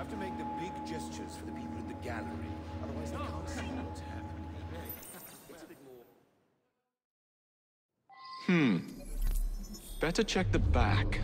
have to make the big gestures for the people in the gallery, otherwise they can't see what's happening. It's a bit more... Better check the back.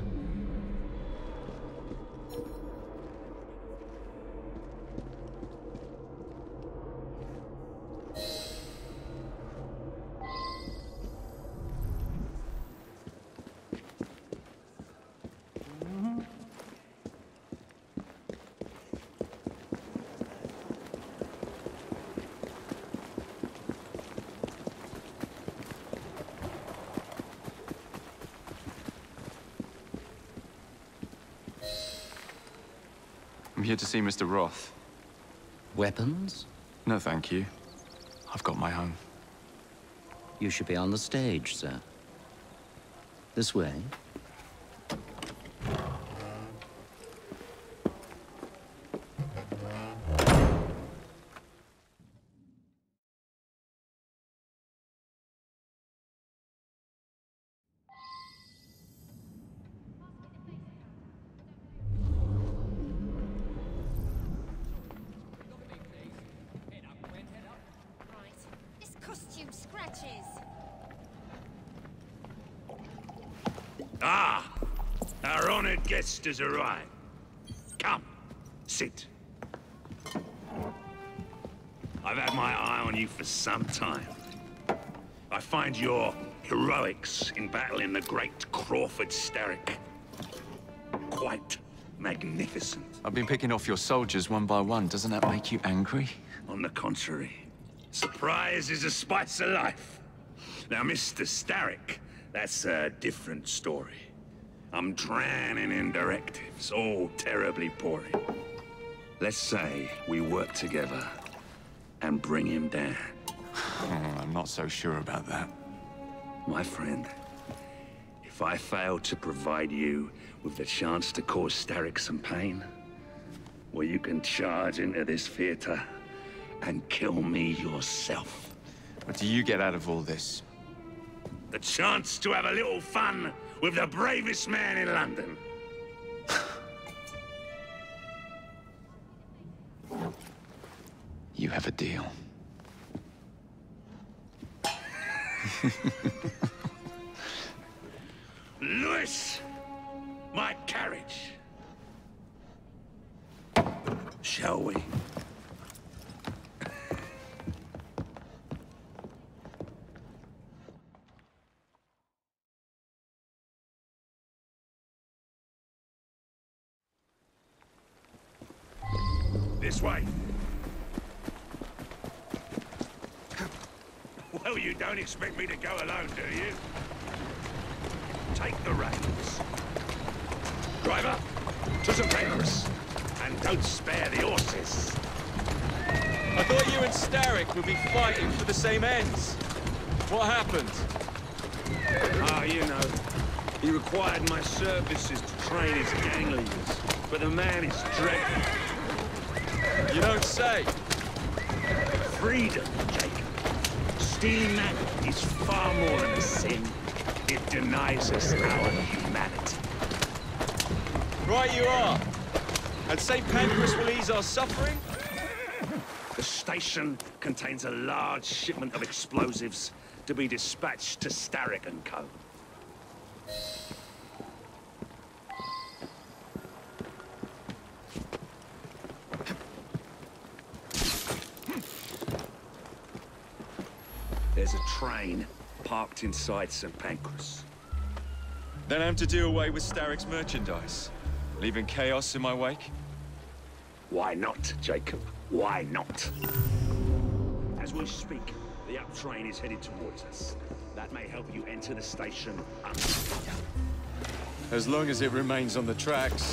I'm here to see Mr. Roth. Weapons? No, thank you. I've got my own. You should be on the stage, sir. This way. Costume scratches. Ah! Our honored guest has arrived. Come, sit. I've had my eye on you for some time. I find your heroics in battling the great Crawford Starrick quite magnificent. I've been picking off your soldiers one by one. Doesn't that make you angry? On the contrary, surprise is a spice of life. Now, Mr. Starrick, that's a different story. I'm drowning in directives, all terribly boring. Let's say we work together and bring him down. I'm not so sure about that. My friend, if I fail to provide you with the chance to cause Starrick some pain, well, you can charge into this theater and kill me yourself. What do you get out of all this? The chance to have a little fun with the bravest man in London. You have a deal. Lewis, my carriage. Shall we? This way. Well, you don't expect me to go alone, do you? Take the reins. Driver, to St. Pancras. And don't spare the horses. I thought you and Starrick would be fighting for the same ends. What happened? Ah, you know. He required my services to train his gang leaders. But the man is dreadful. You don't say. Freedom, Jacob. Stealing that is far more than a sin. It denies us our humanity. Right you are. And St. Pancras will ease our suffering? The station contains a large shipment of explosives to be dispatched to Starrick and Co. There's a train parked inside St. Pancras. Then I'm to do away with Starrick's merchandise, leaving chaos in my wake? Why not, Jacob? Why not? As we speak, the up train is headed towards us. That may help you enter the station unscathed. As long as it remains on the tracks.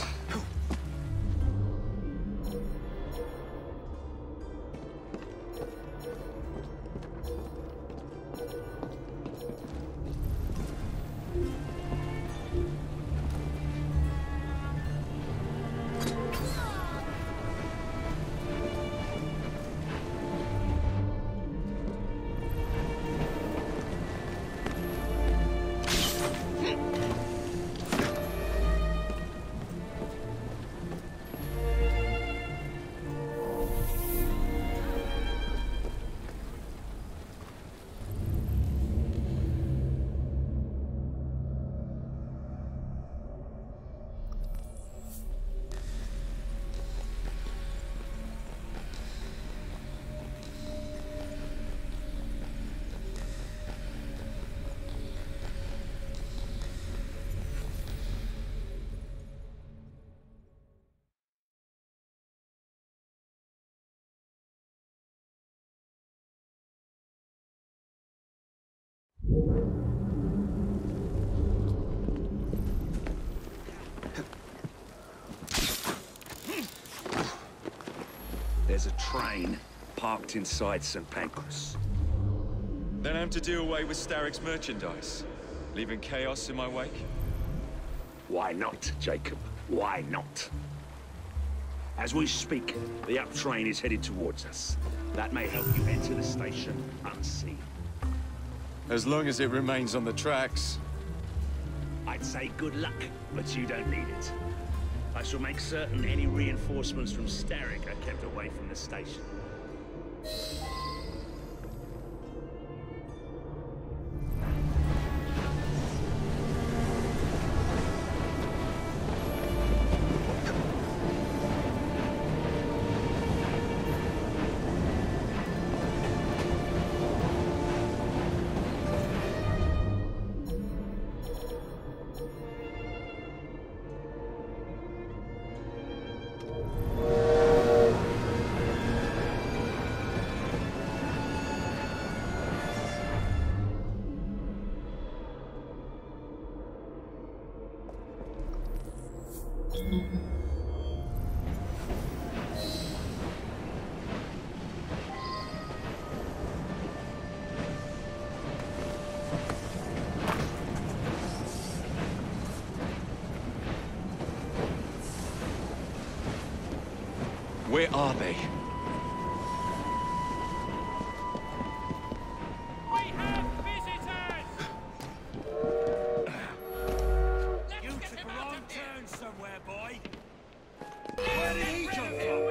There's a train parked inside St. Pancras. Then I'm to do away with Starrick's merchandise, leaving chaos in my wake? Why not, Jacob? Why not? As we speak, the up train is headed towards us. That may help you enter the station unseen. As long as it remains on the tracks. I'd say good luck, but you don't need it. I shall make certain any reinforcements from Starrick are kept away from the station. Where are they? We have visitors! You took a wrong turn somewhere, boy. Where did he come from? We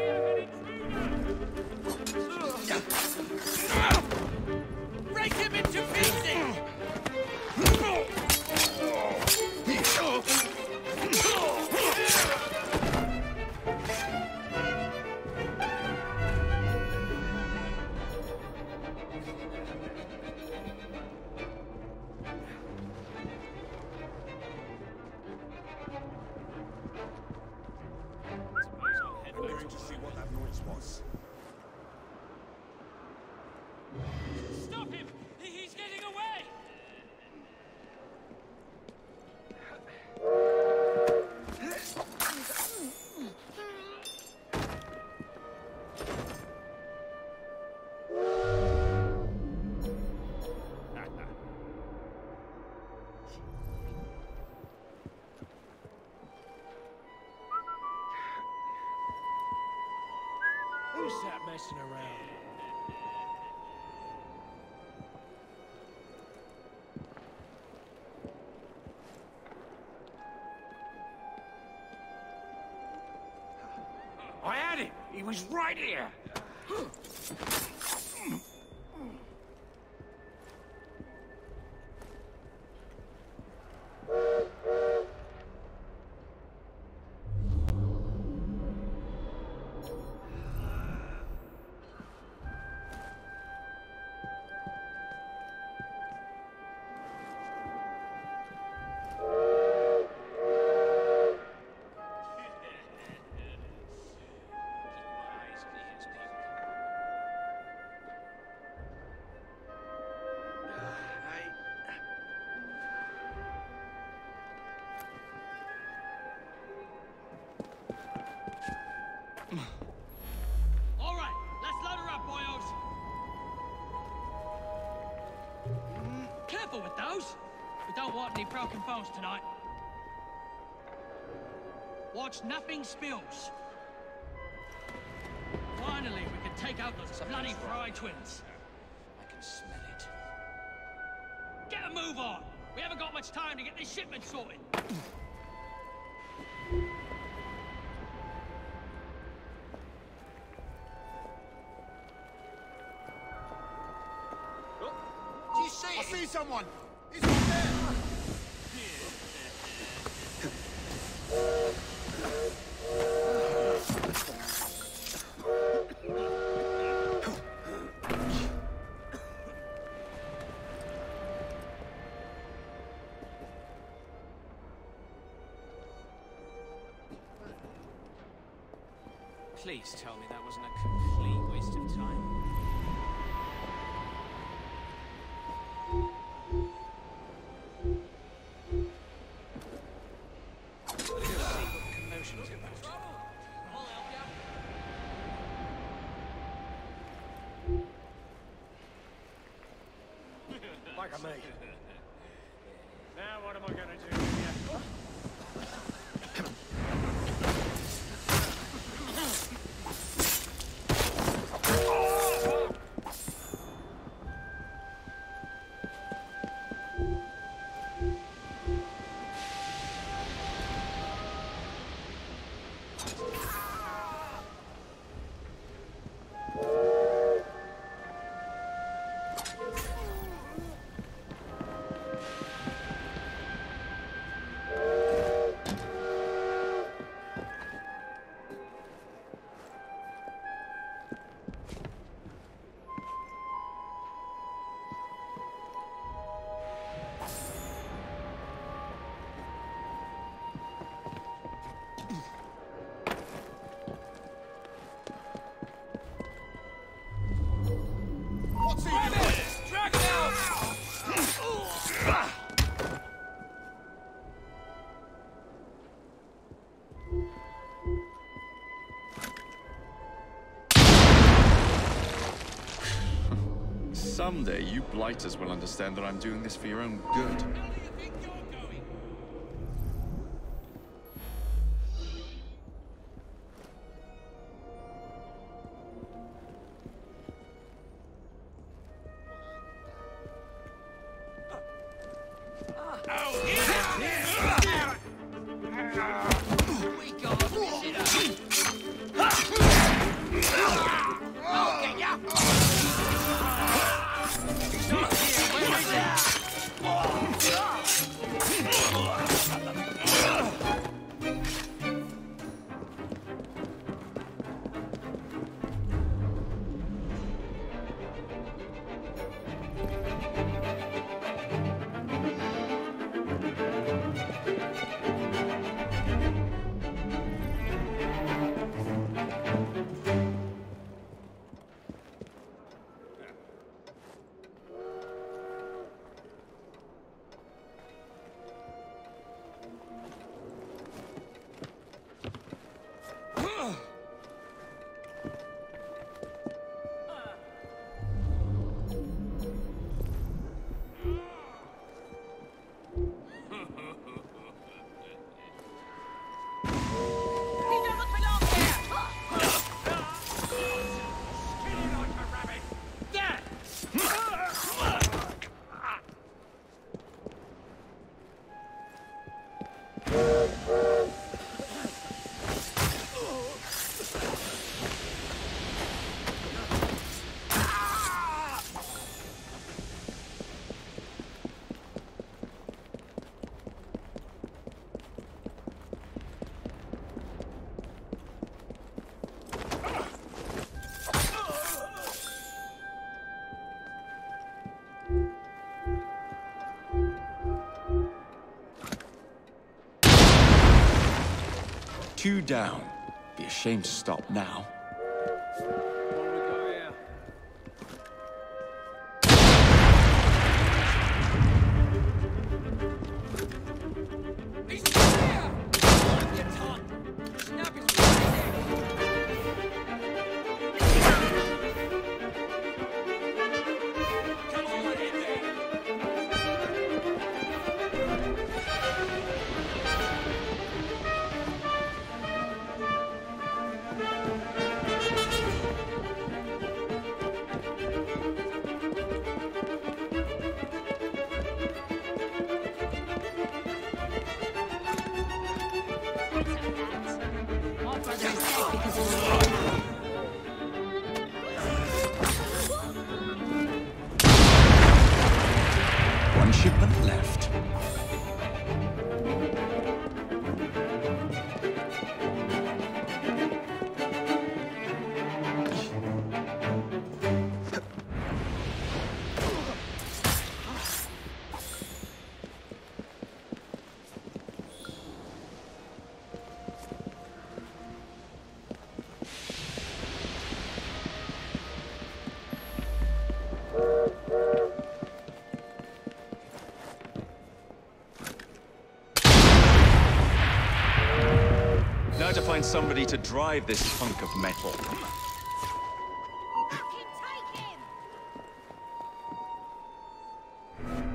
have an intruder! Break him into pieces! I'm going to see what that noise was. Stop him! He's getting away! Who's that messing around? I had him! He was right here! All right, let's load her up, boyos. Careful with those. We don't want any broken bones tonight. Watch nothing spills. Finally, we can take out those bloody Fry twins. I can smell it. Get a move on. We haven't got much time to get this shipment sorted. Do you see it? I see someone! He's right there! Please tell me that wasn't a complete waste of time. of me. Now what am I gonna do with you? Someday, you blighters will understand that I'm doing this for your own good. Two down. Be ashamed to stop now. One shipment left. Now to find somebody to drive this hunk of metal. Fucking take him!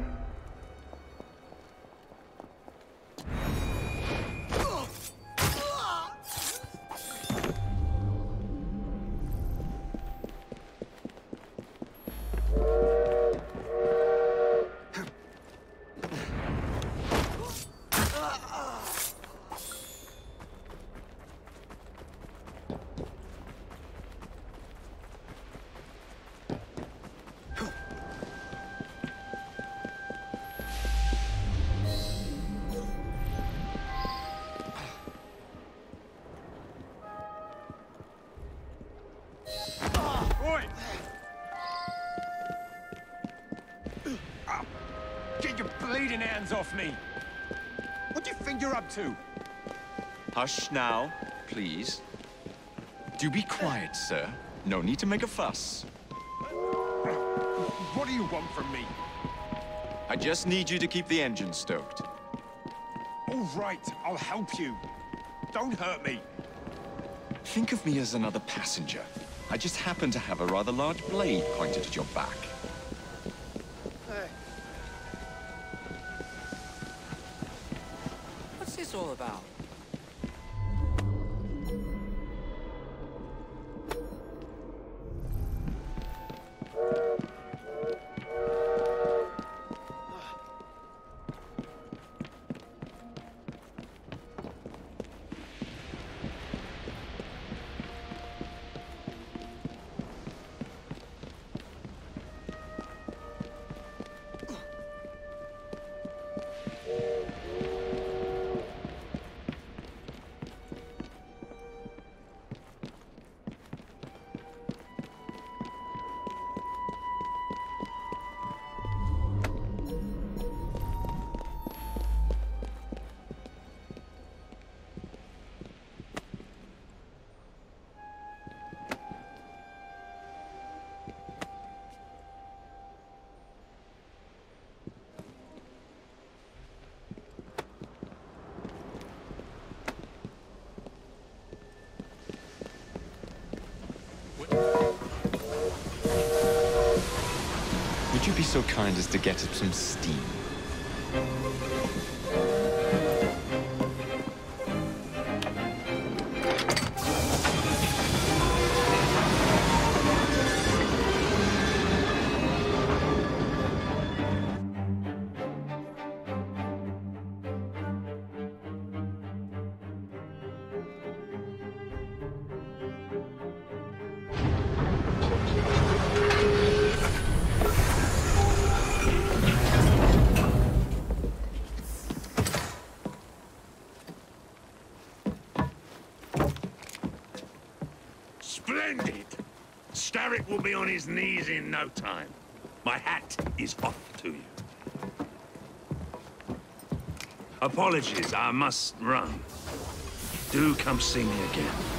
fucking hands off me! What do you think you're up to? Hush now, please. Do be quiet, sir. No need to make a fuss. What do you want from me? I just need you to keep the engine stoked. All right, I'll help you. Don't hurt me. Think of me as another passenger. I just happen to have a rather large blade pointed at your back. What's this all about? Would you be so kind as to get up some steam? Splendid! Starrick will be on his knees in no time. My hat is off to you. Apologies, I must run. Do come see me again.